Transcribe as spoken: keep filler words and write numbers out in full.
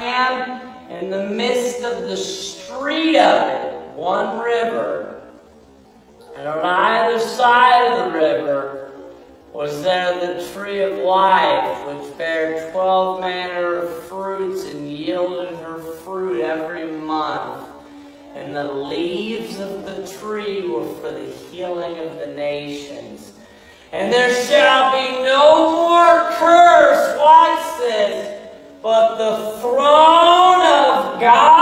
land, in the midst of the street of it, one river. And on either side of the river was there the tree of life, which bare twelve manner of fruits and yielded her fruit every month. And the leaves of the tree were for the healing of the nations. And there shall be no more curse, watch this, but the throne of God